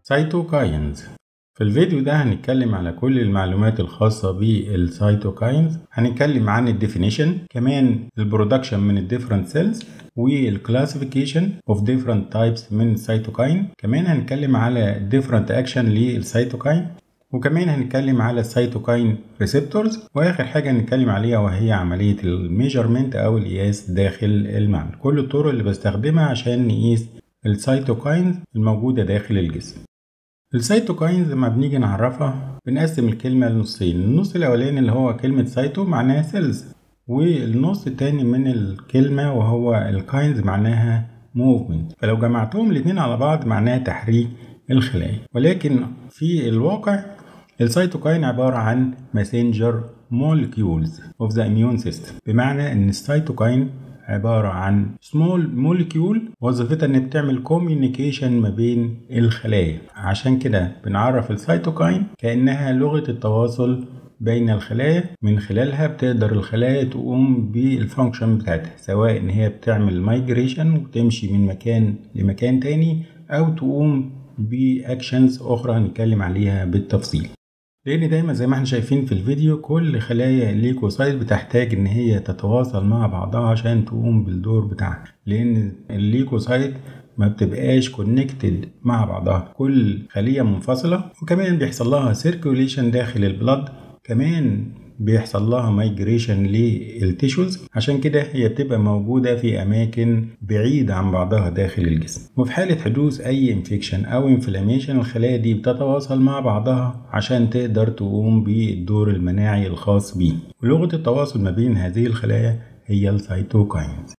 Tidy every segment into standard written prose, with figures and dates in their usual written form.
سيتوكاينز. في الفيديو ده هنتكلم على كل المعلومات الخاصة بالسيتوكاينز، هنتكلم عن الديفينيشن، كمان البرودكشن من الديفرنت سيلز، والكلاسيفيكيشن اوف ديفرنت تايبس من السيتوكاين، كمان هنتكلم على ديفرنت اكشن للسيتوكاين، وكمان هنتكلم على السيتوكاين ريسبتورز، واخر حاجه هنتكلم عليها وهي عمليه الميجرمنت او القياس داخل المعمل. كل الطرق اللي بستخدمها عشان نقيس السيتوكاينز الموجوده داخل الجسم. السيتوكاينز لما بنيجي نعرفها بنقسم الكلمه لنصين، النص الاولاني اللي هو كلمه سايتو معناها سيلز، والنص التاني من الكلمه وهو الكاينز معناها موفمنت، فلو جمعتهم الاثنين على بعض معناها تحريك الخلايا. ولكن في الواقع السيتوكاين عبارة عن messenger molecules of the immune system، بمعنى ان السيتوكاين عبارة عن small molecule وظيفتها ان بتعمل communication ما بين الخلايا، عشان كده بنعرف السيتوكاين كأنها لغة التواصل بين الخلايا، من خلالها بتقدر الخلايا تقوم بالفانكشن بتاعتها، سواء ان هي بتعمل مايجريشن وتمشي من مكان لمكان تاني، او تقوم باكشنز اخرى هنتكلم عليها بالتفصيل. لان دايما زي ما احنا شايفين في الفيديو كل خلايا الليكوسايت بتحتاج ان هي تتواصل مع بعضها عشان تقوم بالدور بتاعها، لان الليكوسايت ما بتبقاش كونكتد مع بعضها، كل خلية منفصلة، وكمان بيحصل لها سيركوليشن داخل البلد، كمان بيحصل لها مايجريشن للتيشوز، عشان كده هي بتبقى موجودة في أماكن بعيدة عن بعضها داخل الجسم. وفي حالة حدوث أي انفكشن أو انفلاميشن الخلايا دي بتتواصل مع بعضها عشان تقدر تقوم بالدور المناعي الخاص بيه، ولغة التواصل ما بين هذه الخلايا هي السيتوكاينز.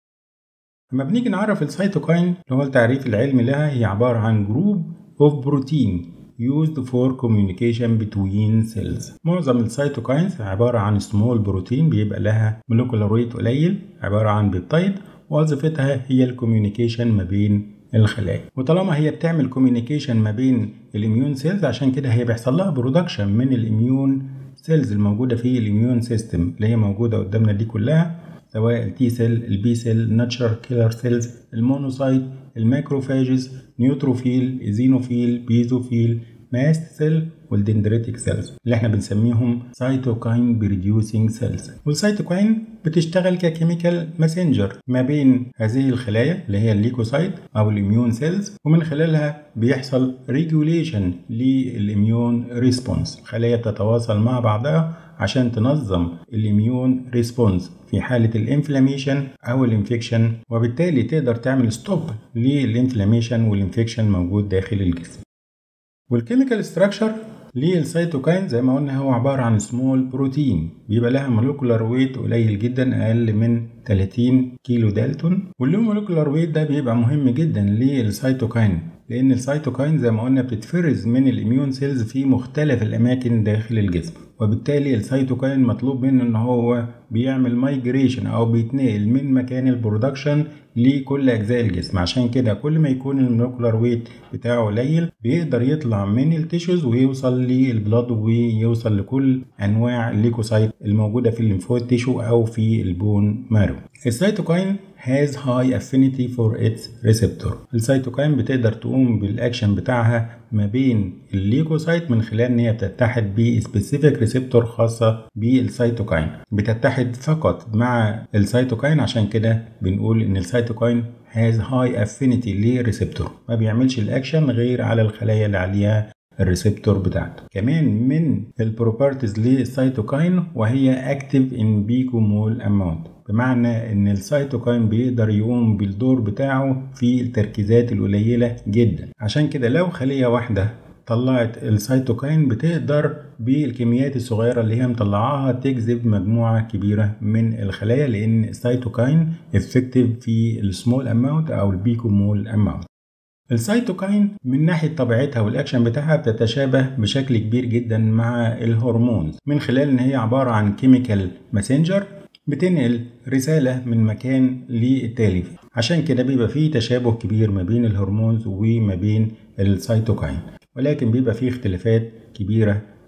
لما بنيجي نعرف السيتوكاين اللي هو التعريف العلمي لها، هي عبارة عن جروب of protein used for communication between cells. معظم السيتوكاينز عبارة عن small بروتين بيبقى لها molecular weight قليل، عبارة عن بيبتايد، وظيفتها هي الكوميونيكيشن ما بين الخلايا. وطالما هي بتعمل كوميونيكيشن ما بين الاميون سيلز، عشان كده هي بيحصل لها برودكشن من الاميون سيلز الموجودة في الاميون سيستم اللي هي موجودة قدامنا دي كلها، سواء التي سيل، البي سيل، ناتشرال كيلر سيلز، المونوسايت، الماكروفاجز، نيوتروفيل، ايزينوفيل، بيزوفيل، ماست سيل، والدندريتيك سيلز اللي احنا بنسميهم سيتوكاين بريديوسينج سيلز. والسيتوكاين بتشتغل ككيميكال ماسنجر ما بين هذه الخلايا اللي هي الليكوسايت او الاميون سيلز، ومن خلالها بيحصل ريجوليشن للاميون ريسبونس، الخلايا بتتواصل مع بعضها عشان تنظم الاميون ريسبونس في حالة الانفلاميشن او الانفكشن، وبالتالي تقدر تعمل ستوب للانفلاميشن والانفكشن موجود داخل الجسم. والكيميكال ستراكشر للسيتوكاين زي ما قلنا هو عبارة عن سمول بروتين بيبقى لها مولكولار ويت قليل جدا، اقل من 30 كيلو دالتون، واللو مولكولار ويت ده بيبقى مهم جدا للسيتوكاين، لان السيتوكاين زي ما قلنا بتتفرز من الاميون سيلز في مختلف الاماكن داخل الجسم، وبالتالي السيتوكاين مطلوب منه ان هو بيعمل مايجريشن او بيتنقل من مكان البرودكشن لكل اجزاء الجسم، عشان كده كل ما يكون المولكولار ويت بتاعه قليل بيقدر يطلع من التيشوز ويوصل للبلاد ويوصل لكل انواع الليكوسايت الموجوده في الليمفويد تيشو او في البون مارو. السيتوكاين has high affinity for its receptor. السيتوكاين بتقدر تقوم بالاكشن بتاعها ما بين الليكوسايت من خلال ان هي بتتحد بسبيسيفيك ريسبتور خاصه بالسيتوكاين، بتتحد فقط مع السيتوكاين، عشان كده بنقول ان السيتوكاين has high affinity للريسبتور، ما بيعملش الاكشن غير على الخلايا اللي عليها الريسبتور بتاعته. كمان من البروبرتيز للسيتوكاين وهي اكتيف ان بيكومول اماونت، بمعنى ان السيتوكاين بيقدر يقوم بالدور بتاعه في التركيزات القليلة جدا، عشان كده لو خلية واحدة طلعت السيتوكاين بتقدر بالكميات الصغيرة اللي هي مطلعاها تجذب مجموعة كبيرة من الخلايا، لان السيتوكاين افكتيف في السمول اماونت او البيكومول اماونت. السيتوكاين من ناحية طبيعتها والأكشن بتاعها بتتشابه بشكل كبير جدا مع الهرمونز، من خلال إن هي عبارة عن كيميكال ماسنجر بتنقل رسالة من مكان للتالي، عشان كده بيبقى فيه تشابه كبير ما بين الهرمونز وما بين السيتوكاين، ولكن بيبقى فيه اختلافات كبيرة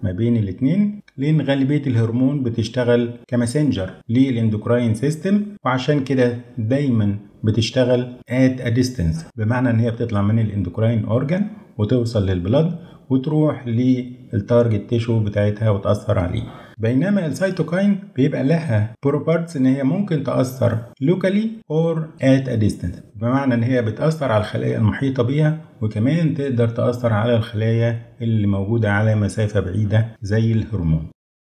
ما بين الاثنين، لان غالبيه الهرمون بتشتغل كماسنجر للاندوكراين سيستم، وعشان كده دايما بتشتغل at a distance، بمعنى ان هي بتطلع من الاندوكراين اورجان وتوصل للبلد وتروح للتارجت تيشو بتاعتها وتأثر عليه. بينما السيتوكاين بيبقى لها بروبارتس ان هي ممكن تأثر locally or at a distance، بمعنى ان هي بتأثر على الخلايا المحيطة بيها، وكمان تقدر تأثر على الخلايا اللي موجودة على مسافة بعيدة زي الهرمون.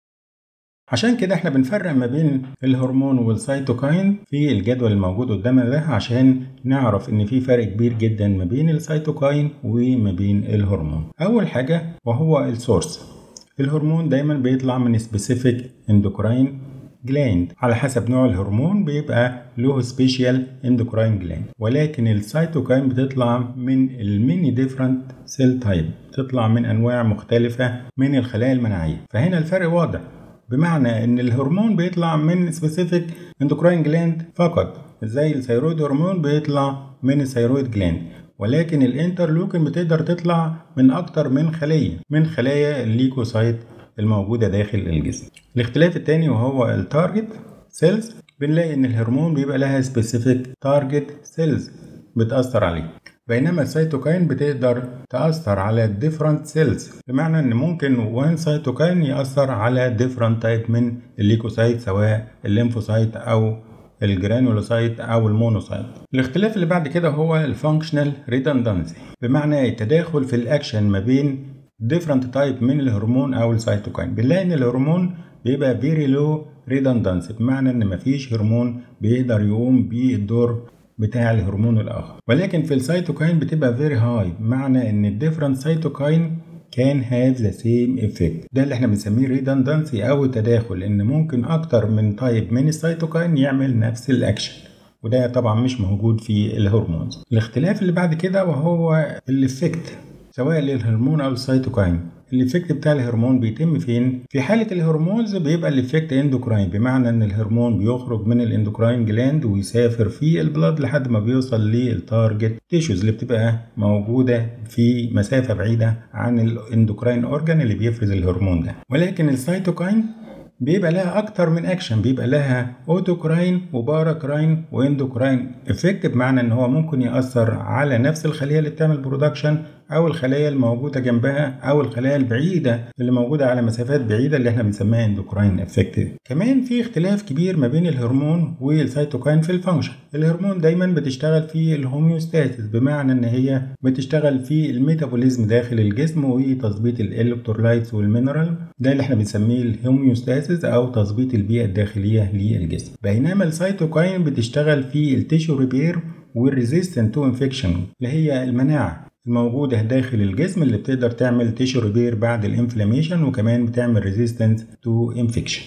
عشان كده احنا بنفرق ما بين الهرمون والسيتوكاين في الجدول الموجود قدامنا ده، عشان نعرف ان في فرق كبير جدا ما بين السيتوكاين وما بين الهرمون. اول حاجة وهو السورس. الهرمون دايما بيطلع من سبيسيفيك اندوكراين جلاند، على حسب نوع الهرمون بيبقى له سبيشال اندوكراين جلاند، ولكن السيتوكاين بتطلع من الميني ديفرنت سيل تايب، بتطلع من انواع مختلفة من الخلايا المناعية. فهنا الفرق واضح، بمعنى ان الهرمون بيطلع من سبيسيفيك اندوكراين جلاند فقط، زي الثيرويد هرمون بيطلع من الثيرويد جلاند، ولكن الانترلوكين بتقدر تطلع من اكتر من خلية من خلايا الليكوسايت الموجودة داخل الجسم. الاختلاف الثاني وهو التارجت سيلز، بنلاقي ان الهرمون بيبقى لها سبيسيفيك تارجت سيلز بتأثر عليه، بينما السيتوكاين بتقدر تأثر على different cells، بمعنى ان ممكن وان سيتوكاين يأثر على different type من الليكوسايت، سواء الليمفوسايت او الجرانولوسايت او المونوسايت. الاختلاف اللي بعد كده هو الفانكشنال ريدندنسي، بمعنى التداخل في الاكشن ما بين different type من الهرمون او السيتوكاين. بنلاقي ان الهرمون بيبقى very low redundancy، بمعنى ان مفيش هرمون بيقدر يقوم بالدور بتاع الهرمون الاخر، ولكن في السيتوكاين بتبقى very high، معنى ان different cytokine can have the same effect. ده اللي احنا بنسميه redundancy او تداخل، ان ممكن اكتر من تايب من السيتوكاين يعمل نفس الاكشن، وده طبعا مش موجود في الهرمونز. الاختلاف اللي بعد كده وهو الافكت، سواء للهرمون او السيتوكاين. الافكت بتاع الهرمون بيتم فين؟ في حالة الهرمونز بيبقى الافكت اندوكراين، بمعنى ان الهرمون بيخرج من الاندوكراين جلاند ويسافر في البلاد لحد ما بيوصل للتارجت تيشوز اللي بتبقى موجودة في مسافة بعيدة عن الاندوكراين اورجان اللي بيفرز الهرمون ده. ولكن السيتوكاين بيبقى لها اكتر من اكشن، بيبقى لها اوتوكراين وباراكراين واندوكراين افكت، بمعنى ان هو ممكن يأثر على نفس الخلية اللي بتعمل برودكشن او الخلايا الموجودة جنبها او الخلايا البعيدة اللي موجودة على مسافات بعيدة اللي احنا بنسميها اندوكراين افكت. كمان في اختلاف كبير ما بين الهرمون والسيتوكاين في الفانكشن. الهرمون دايما بتشتغل في الهوميوستاسيس، بمعنى ان هي بتشتغل في الميتابوليزم داخل الجسم وتظبيط الالكترولايتس والمينرال، ده اللي احنا بنسميه الهوميوستاسيس او تظبيط البيئة الداخلية للجسم. بينما السيتوكاين بتشتغل في التيشو ريبير والريزيستنت تو انفكشن، اللي هي المناعة الموجودة داخل الجسم اللي بتقدر تعمل تيشو ريبير بعد الانفلاميشن، وكمان بتعمل ريزيستنس تو انفكشن.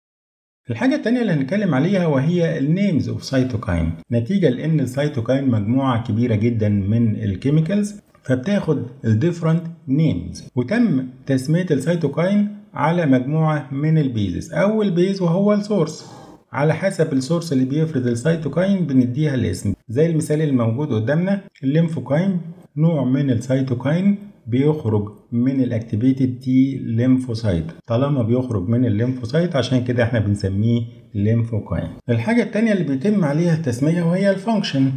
الحاجة التانية اللي هنتكلم عليها وهي النيمز اوف سيتوكاين، نتيجة لان السيتوكاين مجموعة كبيرة جدا من الكيميكالز فبتاخد الديفرنت نيمز، وتم تسمية السيتوكاين على مجموعة من البيزز. اول بيز وهو السورس، على حسب السورس اللي بيفرز السيتوكاين بنديها الاسم، زي المثال الموجود قدامنا الليمفوكاين، نوع من السيتوكاين بيخرج من الاكتيفيتد تي ليمفوسايت، طالما بيخرج من الليمفوسايت عشان كده احنا بنسميه ليمفوكاين. الحاجة التانية اللي بيتم عليها التسمية وهي الفانكشن.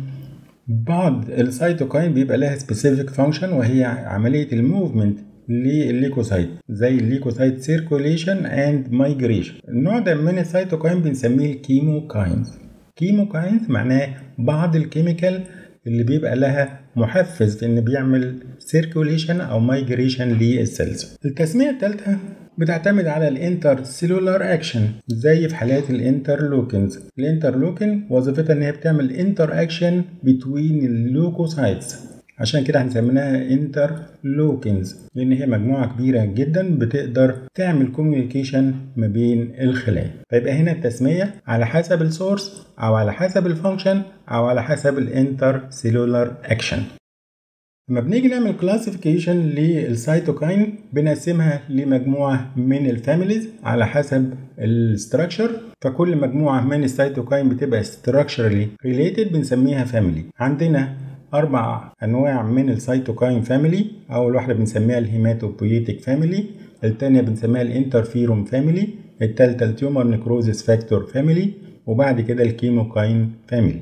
بعض السيتوكاين بيبقى لها سبيسيفيك فانكشن، وهي عملية الموفمنت للليكوسايت، زي الليكوسايت سيركوليشن اند مايجريشن. النوع ده من السيتوكاين بنسميه الكيموكاينز. كيموكاينز معناه بعض الكيميكال اللي بيبقى لها محفز في ان بيعمل سيركوليشن او مايجريشن للسيلز. التسمية الثالثة بتعتمد على الانتر سيلولار اكشن، زي في حالات الانترلوكينز. الانترلوكين وظيفتها ان هي بتعمل انتر اكشن بين اللوكوسايتس، عشان كده هنسميها انترلوكينز، لان هي مجموعه كبيره جدا بتقدر تعمل كوميونيكيشن ما بين الخلايا. فيبقى هنا التسميه على حسب السورس او على حسب الفانكشن او على حسب الانتر سيلولار اكشن. لما بنيجي نعمل كلاسيفيكيشن للسيتوكاين بنقسمها لمجموعه من الفاميليز على حسب الستراكشر، فكل مجموعه من السيتوكاين بتبقى ستراكشرالي ريليتد بنسميها فاميلي. عندنا 4 أنواع من السيتوكاين فاميلي. أول واحدة بنسميها الهيماتوبويتيك فاميلي، التانية بنسميها الانترفيرون فاميلي، التالتة التيومر نيكروزيس فاكتور فاميلي، وبعد كده الكيموكاين فاميلي.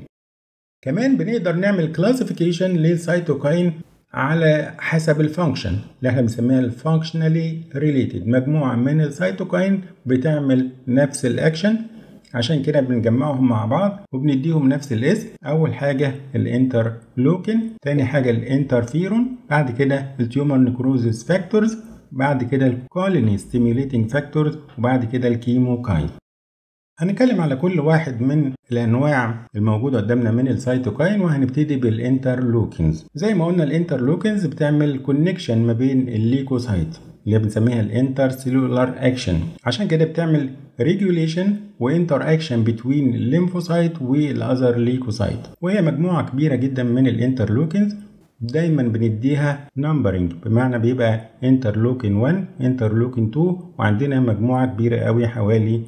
كمان بنقدر نعمل كلاسيفيكيشن للسيتوكاين على حسب الفانكشن اللي احنا بنسميها الفانكشنالي ريليتد، مجموعة من السيتوكاين بتعمل نفس الاكشن، عشان كده بنجمعهم مع بعض وبنديهم نفس الاسم. اول حاجة الانترلوكين، تاني حاجة الانترفيرون، بعد كده التيومر نيكروزيس فاكتورز، بعد كده الكولوني ستيميوليتنج فاكتورز، وبعد كده الكيموكاين. هنتكلم على كل واحد من الانواع الموجوده قدامنا من السيتوكاين، وهنبتدي بالانترلوكينز. زي ما قلنا الانترلوكينز بتعمل كونكشن ما بين الليكوسايت اللي بنسميها الانترسيلولار اكشن، عشان كده بتعمل ريجوليشن وانتر اكشن بين الليمفوسايت والاذر ليكوسايت، وهي مجموعه كبيره جدا من الانترلوكينز. دايما بنديها نمبرنج، بمعنى بيبقى انترلوكين 1 انترلوكين 2، وعندنا مجموعه كبيره قوي حوالي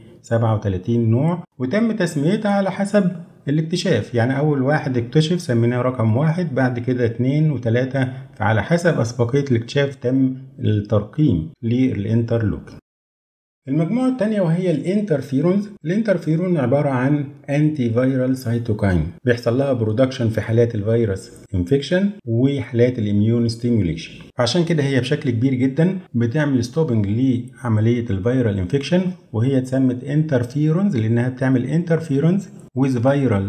37 نوع، وتم تسميتها على حسب الاكتشاف. يعني أول واحد اكتشف سميناه رقم 1، بعد كده 2 و3، فعلى حسب أسبقية الاكتشاف تم الترقيم للإنترلوكين. المجموعة الثانية وهي الانترفيرونز. الانترفيرون عبارة عن انتي فيرال سيتوكاين، بيحصل لها برودكشن في حالات الفيروس انفكشن وحالات الاميون ستيموليشن، عشان كده هي بشكل كبير جدا بتعمل ستوبنج لعملية الفيرال انفكشن، وهي اتسمت انترفيرونز لانها بتعمل انترفيرونز with viral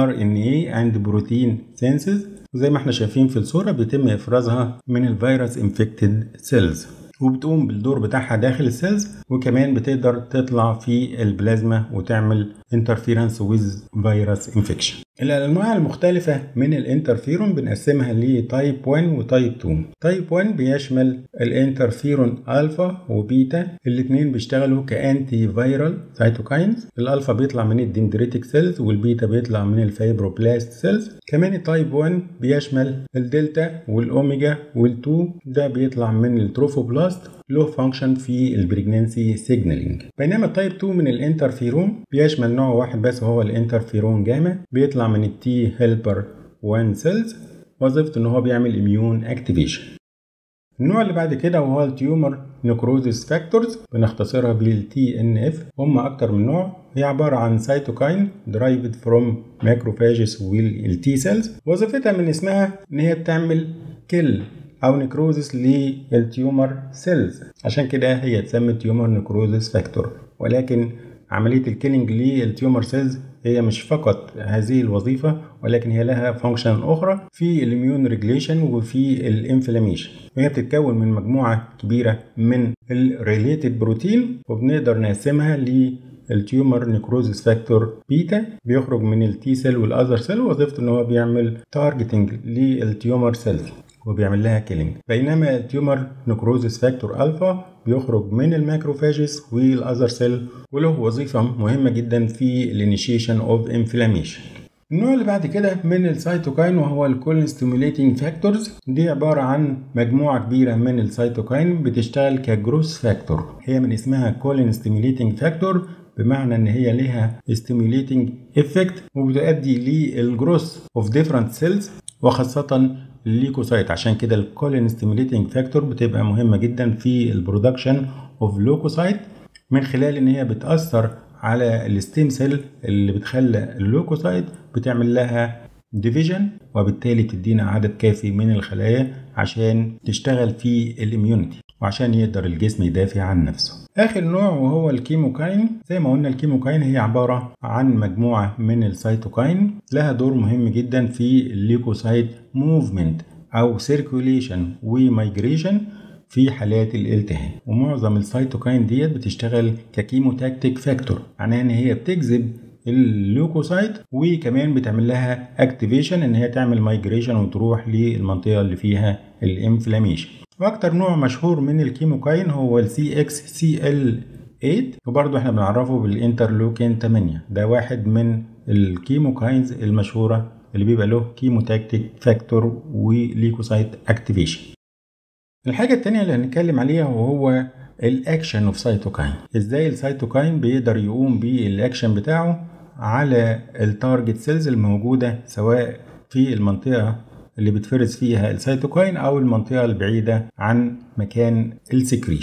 RNA and protein senses، وزي ما احنا شايفين في الصورة بيتم افرازها من الفيروس انفكتد سيلز، وبتقوم بالدور بتاعها داخل السيلز، وكمان بتقدر تطلع في البلازما وتعمل انترفيرنس ويز فيروس انفكشن. الانواع المختلفه من الانترفيرون بنقسمها لتايب 1 وتايب 2. تايب 1 بيشمل الانترفيرون الفا وبيتا، الاثنين بيشتغلوا كانتي فيرال سيتوكاينز. الالفا بيطلع من الدندريتك سيلز والبيتا بيطلع من الفايبروبلاست سيلز. كمان التايب 1 بيشمل الدلتا والاوميجا وال2، ده بيطلع من التروفوبلاست، له فانكشن في البريجنانسي سيجنالينج. بينما التايب 2 من الانترفيرون بيشمل نوع واحد بس وهو الانترفيرون جاما، بيطلع من التي هيلبر 1 سيلز، وظيفته ان هو بيعمل اميون اكتيفيشن. النوع اللي بعد كده وهو التيومر نيكروزيس فاكتورز، بنختصرها بالتي ان اف. هم اكتر من نوع، هي عباره عن سيتوكاين derived from macrophages والتي سيلز. وظيفتها من اسمها ان هي بتعمل كل او نيكروزيس للتيومر سيلز، عشان كده هي اتسمت تيومر نيكروزيس فاكتور. ولكن عمليه الكيلينج للتيومر سيلز هي مش فقط هذه الوظيفه، ولكن هي لها فانكشن اخرى في الاميون ريجليشن وفي الانفلاميشن، وهي بتتكون من مجموعه كبيره من الريليتد بروتين، وبنقدر نقسمها التيومر نيكروزيس فاكتور بيتا بيخرج من التي سيل والاذر سيل، وظيفته ان هو بيعمل تارجتنج للتيومر سيلز وبيعمل لها كيلينج. بينما التيومر نيكروزيس فاكتور الفا بيخرج من الماكروفاجز والاذر سيل، وله وظيفه مهمه جدا في الانيشيشن اوف انفلاميشن. النوع اللي بعد كده من السيتوكاين وهو الكولين ستيموليتنج فاكتورز. دي عباره عن مجموعه كبيره من السيتوكاين بتشتغل كجروث فاكتور. هي من اسمها كولين ستيموليتنج فاكتور، بمعنى ان هي لها ستيموليتنج افكت وبتؤدي للجروث اوف ديفرنت سيلز، وخاصه الليكوسايت. عشان كده الكولين ستيموليتنج فاكتور بتبقى مهمه جدا في البرودكشن اوف لوكوسايت، من خلال ان هي بتاثر على الستيم سيل اللي بتخلى اللوكوسايت بتعمل لها ديفيجن، وبالتالي تدينا عدد كافي من الخلايا عشان تشتغل في الاميونيتي وعشان يقدر الجسم يدافع عن نفسه. اخر نوع وهو الكيموكاين. زي ما قلنا الكيموكاين هي عباره عن مجموعه من السيتوكاين لها دور مهم جدا في الليكوسايت موفمنت او سيركوليشن ومايجريشن في حالات الالتهاب. ومعظم السيتوكاين ديت بتشتغل ككيموتاكتيك فاكتور، معناها ان هي بتجذب اللوكوسايت وكمان بتعمل لها اكتيفيشن ان هي تعمل مايجريشن وتروح للمنطقه اللي فيها الانفلاميشن. واكتر نوع مشهور من الكيموكاين هو السي اكس سي ال 8، وبرضه احنا بنعرفه بالانترلوكين 8. ده واحد من الكيموكاينز المشهوره اللي بيبقى له كيموتاكتيك فاكتور وليكوسايت اكتيفيشن. الحاجه الثانيه اللي هنتكلم عليها وهو الاكشن اوف سيتوكاين. ازاي السيتوكاين بيقدر يقوم بالاكشن بتاعه على التارجت سيلز الموجوده سواء في المنطقه اللي بتفرز فيها السيتوكاين او المنطقه البعيده عن مكان السكريشن.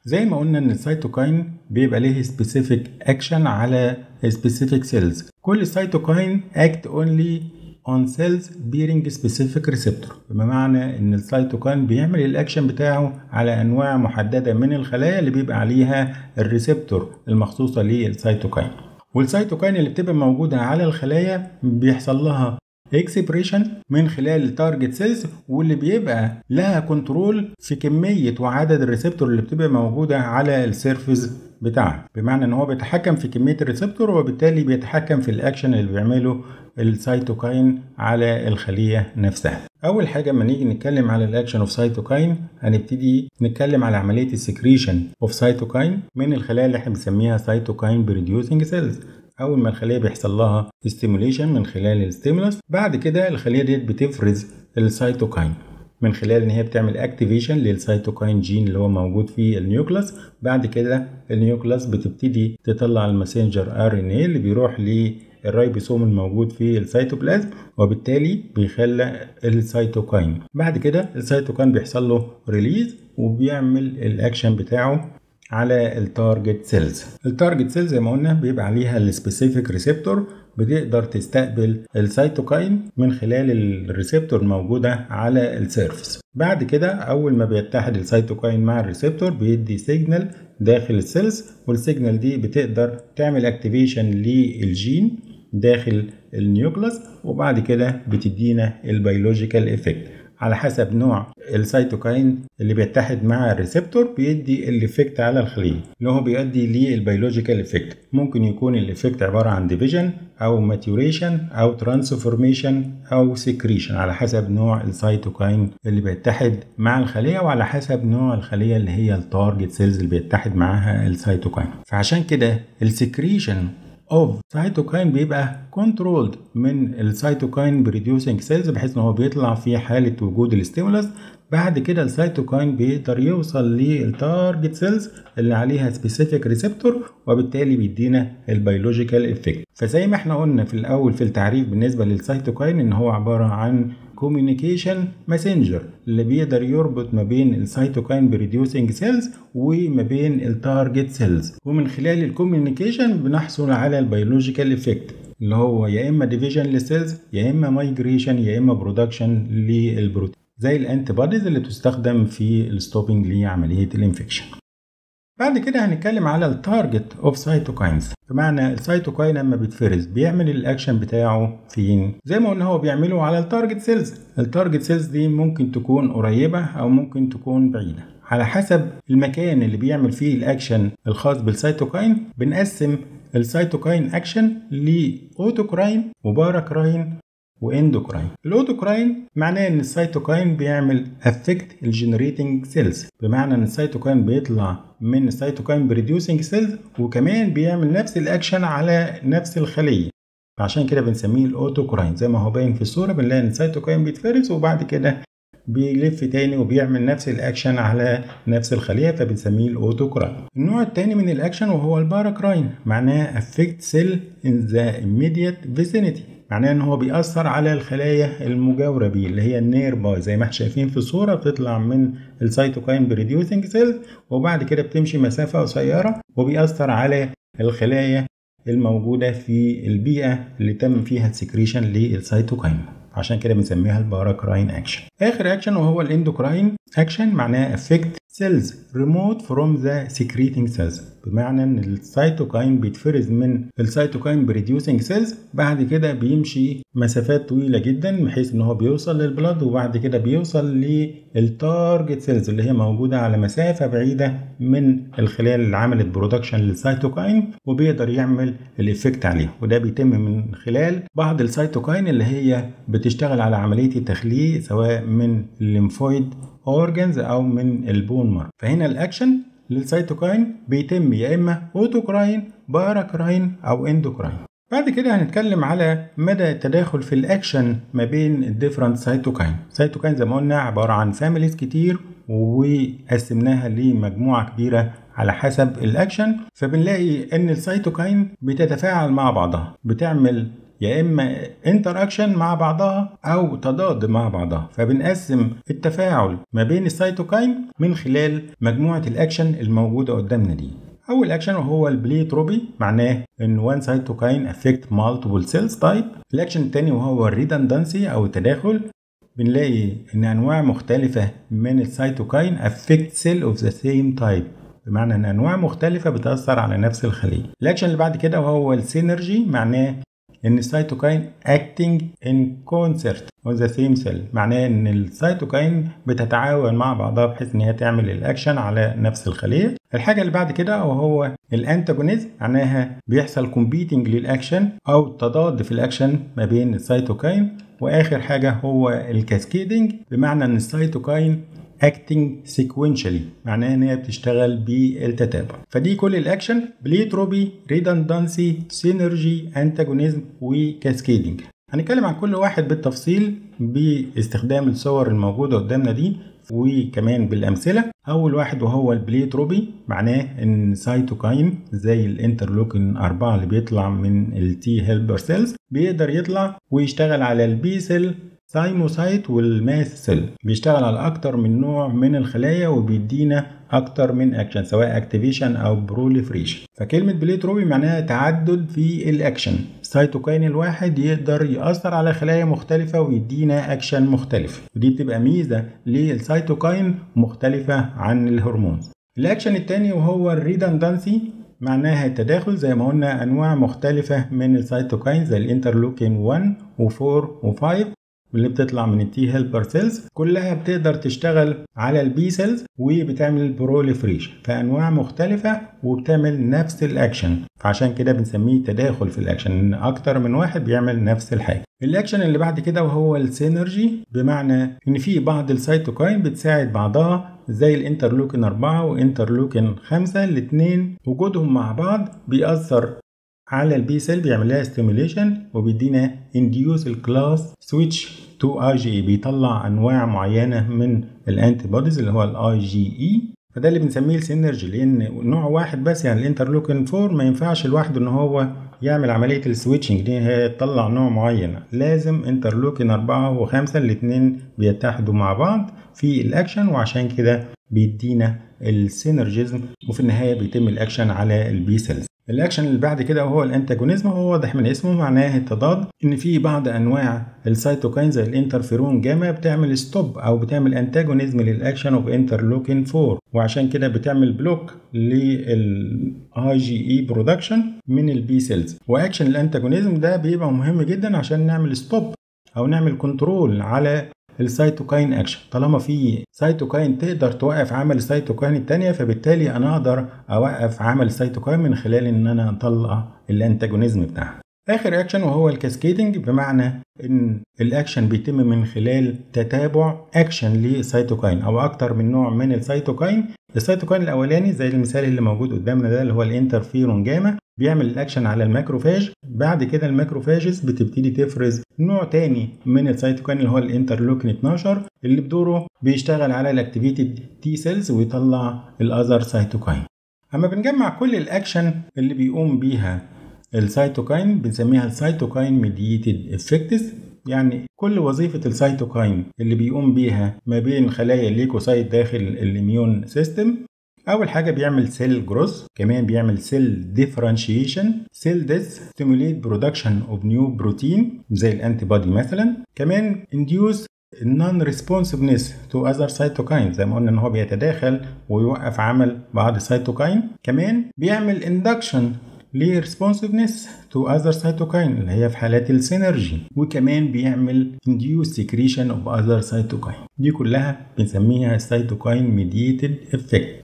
زي ما قلنا ان السيتوكاين بيبقى ليه سبيسيفيك اكشن على سبيسيفيك سيلز. كل سيتوكاين اكت اونلي on cells bearing specific receptor، بمعنى ان السيتوكاين بيعمل الاكشن بتاعه على انواع محدده من الخلايا اللي بيبقى عليها الريسبتور المخصوصه للسيتوكاين. والسيتوكاين اللي بتبقى موجوده على الخلايا بيحصل لها اكسبريشن من خلال التارجت سيلز، واللي بيبقى لها كنترول في كميه وعدد الريسبتور اللي بتبقى موجوده على السيرفيس بتاعها، بمعنى ان هو بيتحكم في كميه الريسبتور وبالتالي بيتحكم في الاكشن اللي بيعمله السيتوكاين على الخليه نفسها. اول حاجه لما نيجي نتكلم على الاكشن اوف سيتوكاين هنبتدي نتكلم على عمليه السكريشن اوف سيتوكاين من الخلايا اللي احنا بنسميها سيتوكاين بريديوسنج سيلز. اول ما الخليه بيحصل لها ستيموليشن من خلال الستيمولس، بعد كده الخليه ديت بتفرز السيتوكاين من خلال ان هي بتعمل اكتيفيشن للسيتوكاين جين اللي هو موجود في النيوكلاس. بعد كده النيوكلاس بتبتدي تطلع الماسنجر ار ان اي اللي بيروح للرايبوسوم الموجود في السيتوبلازم، وبالتالي بيخلق السيتوكاين. بعد كده السيتوكاين بيحصل له ريليز وبيعمل الاكشن بتاعه على التارجت سيلز. التارجت سيلز زي ما قلنا بيبقى عليها السبيسيفيك ريسبتور بتقدر تستقبل السيتوكاين من خلال الريسبتور الموجودة على السيرفس. بعد كده أول ما بيتحد السيتوكاين مع الريسبتور بيدي سيجنال داخل السيلز، والسيجنال دي بتقدر تعمل اكتيفيشن للجين داخل النيوكلاس، وبعد كده بتدينا البيولوجيكال افكت. على حسب نوع السيتوكاين اللي بيتحد مع الريسبتور بيدي الافكت على الخليه اللي هو بيؤدي للبيولوجيكال افكت. ممكن يكون الافكت عباره عن ديفيجن او ماتيوريشن او ترانسفورميشن او سكريشن، على حسب نوع السيتوكاين اللي بيتحد مع الخليه وعلى حسب نوع الخليه اللي هي التارجت سيلز اللي بيتحد معاها السيتوكاين. فعشان كده السكريشن اوف سيتوكاين بيبقى كنترولد من السيتوكاين بريديوسنج سيلز، بحيث ان هو بيطلع في حاله وجود الاستيمولس. بعد كده السيتوكاين بيقدر يوصل للتارجت سيلز اللي عليها سبيسيفيك ريسبتور، وبالتالي بيدينا البيولوجيكال افكت. فزي ما احنا قلنا في الاول في التعريف بالنسبه للسيتوكاين ان هو عباره عن كوميونيكيشن ماسنجر اللي بيقدر يربط ما بين السيتوكاين بريديوسنج سيلز وما بين التارجت سيلز، ومن خلال الكوميونيكيشن بنحصل على البيولوجيكال افكت اللي هو يا اما ديفيجن للسيلز يا اما مايجريشن يا اما برودكشن للبروتين، زي الانتي بوديز اللي بتستخدم في الستوبنج لعمليه الانفكشن. بعد كده هنتكلم على التارجت اوف سيتوكاينز، بمعنى السيتوكاين لما بيتفرز بيعمل الاكشن بتاعه فين؟ زي ما قلنا هو بيعمله على التارجت سيلز. التارجت سيلز دي ممكن تكون قريبه او ممكن تكون بعيده، على حسب المكان اللي بيعمل فيه الاكشن الخاص بالسيتوكاين. بنقسم السيتوكاين اكشن لاوتوكراين وباراكراين واندوكراين. الاوتوكراين معناه ان السيتوكاين بيعمل افكت الجنريتنج سيلز، بمعنى ان السيتوكاين بيطلع من السيتوكاين بريديوسنج سيلز وكمان بيعمل نفس الاكشن على نفس الخليه، عشان كده بنسميه الاوتوكراين. زي ما هو باين في الصوره بنلاقي ان السيتوكاين بيتفرز وبعد كده بيلف تاني وبيعمل نفس الاكشن على نفس الخليه، فبنسميه الاوتوكراين. النوع الثاني من الاكشن وهو الباراكراين، معناه افكت سيل ان ذا immediate vicinity، معناه ان هو بيأثر على الخلايا المجاورة بيه اللي هي النير باي. زي ما احنا شايفين في الصورة بتطلع من السيتوكاين بريديوسنج سيلز وبعد كده بتمشي مسافة قصيرة وبيأثر على الخلايا الموجودة في البيئة اللي تم فيها السكريشن للسيتوكاين، عشان كده بنسميها الباراكراين اكشن. اخر اكشن وهو الاندوكراين اكشن، معناه افكت سيلز ريموت فروم ذا سكريتنج سيلز، بمعنى ان السيتوكاين بيتفرز من السيتوكاين بريديوسنج سيلز، بعد كده بيمشي مسافات طويله جدا بحيث ان هو بيوصل للبلد، وبعد كده بيوصل للتارجت سيلز اللي هي موجوده على مسافه بعيده من الخلايا اللي عملت برودكشن للسيتوكاين، وبيقدر يعمل الافكت عليه. وده بيتم من خلال بعض السيتوكاين اللي هي بتشتغل على عمليه التخليق سواء من الليمفويد اورجنز او من البون مارو. فهنا الاكشن للسيتوكاين بيتم يا اما اوتوكراين باراكراين او اندوكراين. بعد كده هنتكلم على مدى التداخل في الاكشن ما بين الديفرنت سيتوكاين. سيتوكاين زي ما قلنا عباره عن فاميليز كتير وقسمناها لمجموعه كبيره على حسب الاكشن، فبنلاقي ان السيتوكاين بتتفاعل مع بعضها، بتعمل يا اما انتراكشن مع بعضها او تضاد مع بعضها. فبنقسم التفاعل ما بين السيتوكاين من خلال مجموعة الاكشن الموجودة قدامنا دي. اول اكشن وهو البليتروبي، معناه ان وان سيتوكاين افكت مالتيبل سيلز تايب. الاكشن الثاني وهو الريدندنسي او التداخل، بنلاقي ان انواع مختلفة من السيتوكاين affect cell of the same type، بمعنى ان انواع مختلفة بتأثر على نفس الخلية. الاكشن اللي بعد كده وهو السينرجي، معناه ان السيتوكاين acting in concert on the same cell، معناه ان السيتوكاين بتتعاون مع بعضها بحيث ان هي تعمل الاكشن على نفس الخلية. الحاجة اللي بعد كده وهو الانتاجونيزم، معناها بيحصل competing للاكشن او تضاد في الاكشن ما بين السيتوكاين. واخر حاجة هو الكاسكيدنج، بمعنى ان السيتوكاين acting sequentially، معناها ان هي بتشتغل بالتتابع. فدي كل الاكشن: بليتروبي، ريدندنسي، سينرجي، انتاجونيزم، وكاسكيدنج. هنتكلم عن كل واحد بالتفصيل باستخدام الصور الموجودة قدامنا دي وكمان بالامثله. اول واحد وهو البليتروبي، معناه ان سيتوكاين زي الانترلوكين 4 اللي بيطلع من التي هيلبر سيلز بيقدر يطلع ويشتغل على البي سيل، ثايموسايت، والماس سيل. بيشتغل على اكتر من نوع من الخلايا وبيدينا اكتر من اكشن، سواء اكتيفيشن او بروليفريشن. فكلمه بليتروبي معناها تعدد في الاكشن. السيتوكاين الواحد يقدر يأثر على خلايا مختلفة ويدينا اكشن مختلف، ودي بتبقى ميزة للسيتوكاين مختلفة عن الهرمون. الاكشن الثاني وهو الريدندنسي، معناها التداخل. زي ما قلنا انواع مختلفة من السيتوكاين زي الانترلوكين 1 و4 و5 اللي بتطلع من التي هيلبر سيلز، كلها بتقدر تشتغل على البي سيلز وبتعمل بروليفريشن، فانواع مختلفه وبتعمل نفس الاكشن. فعشان كده بنسميه تداخل في الاكشن، ان اكتر من واحد بيعمل نفس الحاجه. الاكشن اللي بعد كده وهو السينرجي، بمعنى ان في بعض السيتوكاين بتساعد بعضها زي الانترلوكين 4 وانترلوكين 5، الاثنين وجودهم مع بعض بيأثر على البي سيل، بيعمل لها ستيميوليشن وبيدينا انديوس الكلاس سويتش تو اي جي اي، بيطلع انواع معينه من الانتي بوديز اللي هو الاي جي اي. فده اللي بنسميه السينرجي، لان نوع واحد بس يعني الانترلوكين 4 ما ينفعش لوحده ان هو يعمل عمليه السويتشنج دي، هي تطلع نوع معين. لازم انترلوكين 4 و5 الاثنين بيتحدوا مع بعض في الاكشن، وعشان كده بيدينا السينرجيزم، وفي النهايه بيتم الاكشن على البي سيلز. الاكشن اللي بعد كده وهو الانتاجونيزم، هو واضح من اسمه معناه التضاد، ان في بعض انواع السيتوكاين زي الانترفيرون جاما بتعمل ستوب او بتعمل انتاجونيزم للاكشن اوف انترلوكين 4، وعشان كده بتعمل بلوك للاي جي اي برودكشن من البي سيلز. واكشن الانتاجونيزم ده بيبقى مهم جدا عشان نعمل ستوب او نعمل كنترول على السيتوكاين اكشن. طالما في سيتوكاين تقدر توقف عمل السيتوكاين الثانيه، فبالتالي انا اقدر اوقف عمل السيتوكاين من خلال ان انا اطلع الانتاجونيزم بتاعها. اخر اكشن وهو الكاسكيدنج، بمعنى ان الاكشن بيتم من خلال تتابع اكشن للسيتوكاين او اكتر من نوع من السيتوكاين. السيتوكاين الاولاني زي المثال اللي موجود قدامنا ده اللي هو الانترفيرون جاما، بيعمل الاكشن على الماكروفاج. بعد كده الماكروفاجز بتبتدي تفرز نوع تاني من السيتوكاين اللي هو الانترلوكين 12 اللي بدوره بيشتغل على الاكتيفيتد تي سيلز ويطلع الاذر سيتوكاين. اما بنجمع كل الاكشن اللي بيقوم بيها السيتوكاين بنسميها السيتوكاين ميدييتد افكتس، يعني كل وظيفة السيتوكاين اللي بيقوم بيها ما بين خلايا الليكوسايت داخل الاميون سيستم. اول حاجه بيعمل سيل جروث، كمان بيعمل سيل ديفرنشيشن، سيل ديث، ستيموليت برودكشن اوف نيو بروتين زي الانتي بودي مثلا، كمان انديوس النون ريسبونسفنس تو اذر سيتوكاين، زي ما قلنا ان هو بيتداخل ويوقف عمل بعض السيتوكاين. كمان بيعمل اندكشن لريسبونسفنس تو اذر سيتوكاين اللي هي في حالات السينرجي، وكمان بيعمل انديوس سكريشن اوف اذر سيتوكاين. دي كلها بنسميها سيتوكاين ميدييتد افكت.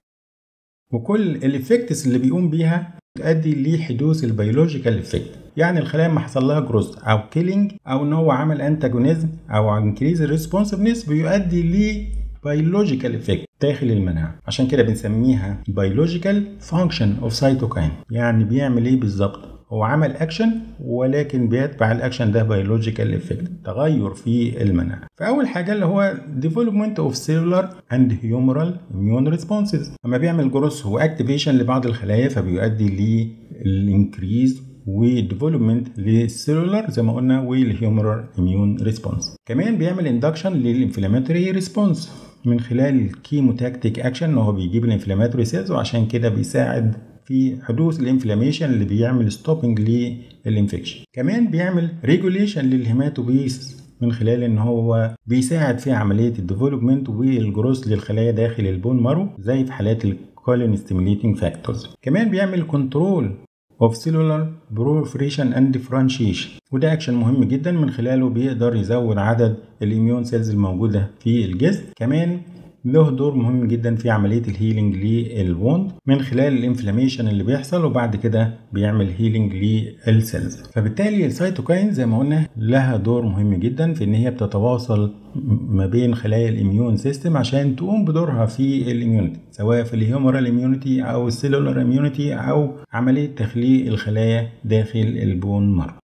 وكل الافكتس اللي بيقوم بيها تؤدي لحدوث البيولوجيكال افكت، يعني الخلايا ما حصل لها جروث او كيلينج او ان هو عمل انتاجونيزم او انكريز الريسبونسفنس بيؤدي ل بيولوجيكال افكت داخل المناعه. عشان كده بنسميها بيولوجيكال فانكشن اوف سيتوكاين. يعني بيعمل ايه بالظبط؟ هو عمل اكشن ولكن بيتبع الاكشن ده بيولوجيكال افكت، تغير في المناعه. فاول حاجه اللي هو ديفلوبمنت اوف سيلولار اند هيومرال اميون ريسبونسز. اما بيعمل جروث واكتيفيشن لبعض الخلايا فبيؤدي للانكريز وديفلوبمنت للسيلولار زي ما قلنا والهيومرال اميون ريسبونس. كمان بيعمل اندكشن للانفلاماتوري ريسبونس من خلال الكيموتاكتيك اكشن ان هو بيجيب الانفلاماتوري سيلز، وعشان كده بيساعد في حدوث الانفلاميشن اللي بيعمل ستوبنج للانفكشن. كمان بيعمل ريجوليشن للهيماتوبيس من خلال ان هو بيساعد في عمليه الديفلوبمنت والجروث للخلايا داخل البون مارو زي في حالات الكولين ستيميليتنج فاكتورز. كمان بيعمل كنترول of cellular proliferation and differentiation، وده اكشن مهم جدا من خلاله بيقدر يزود عدد الاميون سيلز الموجوده في الجسم. كمان له دور مهم جدا في عمليه الهيلينج للوند من خلال الانفلاميشن اللي بيحصل، وبعد كده بيعمل هيلينج للسيلز. فبالتالي السيتوكاين زي ما قلنا لها دور مهم جدا في ان هي بتتواصل ما بين خلايا الاميون سيستم عشان تقوم بدورها في الاميونيتي، سواء في الهيومرال اميونيتي او السيلولار اميونيتي او عمليه تخليق الخلايا داخل البون مارو.